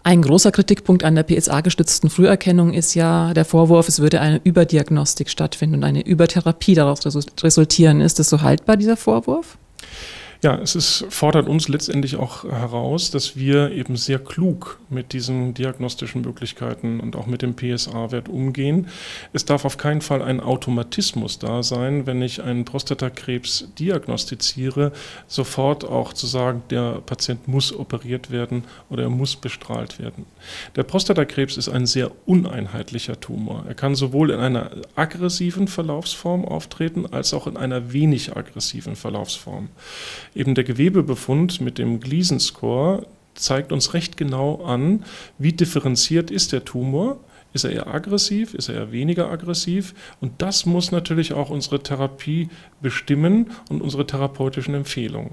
Ein großer Kritikpunkt an der PSA-gestützten Früherkennung ist ja der Vorwurf, es würde eine Überdiagnostik stattfinden und eine Übertherapie daraus resultieren. Ist das so haltbar, dieser Vorwurf? Ja, fordert uns letztendlich auch heraus, dass wir eben sehr klug mit diesen diagnostischen Möglichkeiten und auch mit dem PSA-Wert umgehen. Es darf auf keinen Fall ein Automatismus da sein, wenn ich einen Prostatakrebs diagnostiziere, sofort auch zu sagen, der Patient muss operiert werden oder er muss bestrahlt werden. Der Prostatakrebs ist ein sehr uneinheitlicher Tumor. Er kann sowohl in einer aggressiven Verlaufsform auftreten, als auch in einer wenig aggressiven Verlaufsform. Eben der Gewebebefund mit dem Gleason-Score zeigt uns recht genau an, wie differenziert ist der Tumor. Ist er eher aggressiv, ist er eher weniger aggressiv? Und das muss natürlich auch unsere Therapie bestimmen und unsere therapeutischen Empfehlungen.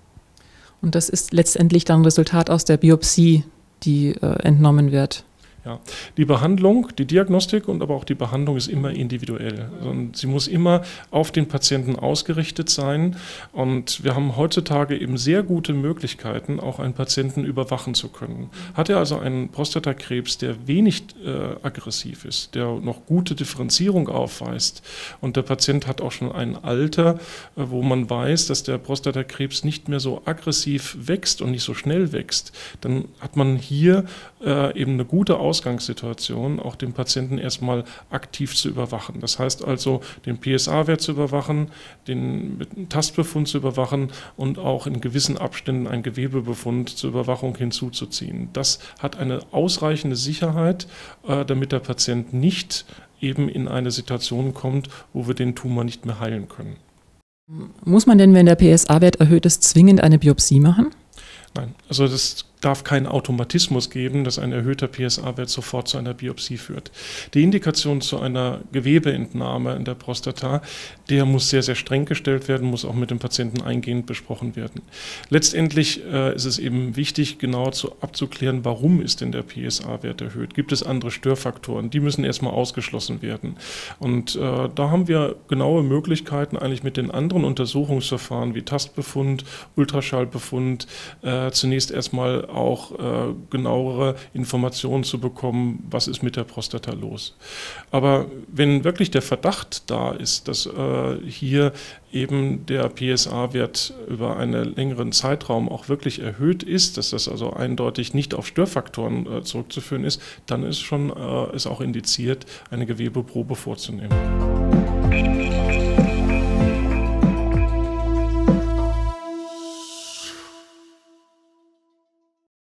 Und das ist letztendlich dann Resultat aus der Biopsie, die entnommen wird. Ja, die Behandlung, die Diagnostik und aber auch die Behandlung ist immer individuell. Und sie muss immer auf den Patienten ausgerichtet sein. Und wir haben heutzutage eben sehr gute Möglichkeiten, auch einen Patienten überwachen zu können. Hat er also einen Prostatakrebs, der wenig aggressiv ist, der noch gute Differenzierung aufweist und der Patient hat auch schon ein Alter, wo man weiß, dass der Prostatakrebs nicht mehr so aggressiv wächst und nicht so schnell wächst, dann hat man hier eben eine gute Ausgangssituation, auch den Patienten erstmal aktiv zu überwachen. Das heißt also, den PSA-Wert zu überwachen, den Tastbefund zu überwachen und auch in gewissen Abständen einen Gewebebefund zur Überwachung hinzuzuziehen. Das hat eine ausreichende Sicherheit, damit der Patient nicht eben in eine Situation kommt, wo wir den Tumor nicht mehr heilen können. Muss man denn, wenn der PSA-Wert erhöht ist, zwingend eine Biopsie machen? Nein, also das darf keinen Automatismus geben, dass ein erhöhter PSA-Wert sofort zu einer Biopsie führt. Die Indikation zu einer Gewebeentnahme in der Prostata, der muss sehr, sehr streng gestellt werden, muss auch mit dem Patienten eingehend besprochen werden. Letztendlich ist es eben wichtig, genau abzuklären, warum ist denn der PSA-Wert erhöht? Gibt es andere Störfaktoren? Die müssen erstmal ausgeschlossen werden. Und da haben wir genaue Möglichkeiten, eigentlich mit den anderen Untersuchungsverfahren wie Tastbefund, Ultraschallbefund, zunächst erstmal auch genauere Informationen zu bekommen, was ist mit der Prostata los. Aber wenn wirklich der Verdacht da ist, dass hier eben der PSA-Wert über einen längeren Zeitraum auch wirklich erhöht ist, dass das also eindeutig nicht auf Störfaktoren zurückzuführen ist, dann ist auch indiziert, eine Gewebeprobe vorzunehmen.